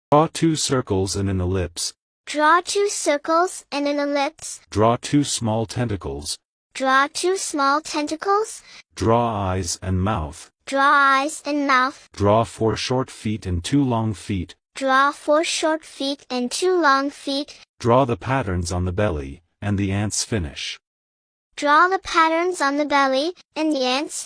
Draw 2 circles and an ellipse. Draw 2 circles and an ellipse. Draw 2 small tentacles. Draw 2 small tentacles. Draw eyes and mouth. Draw eyes and mouth. Draw 4 short feet and 2 long feet. Draw 4 short feet and 2 long feet. Draw the patterns on the belly, and the ants finish. Draw the patterns on the belly, and the ants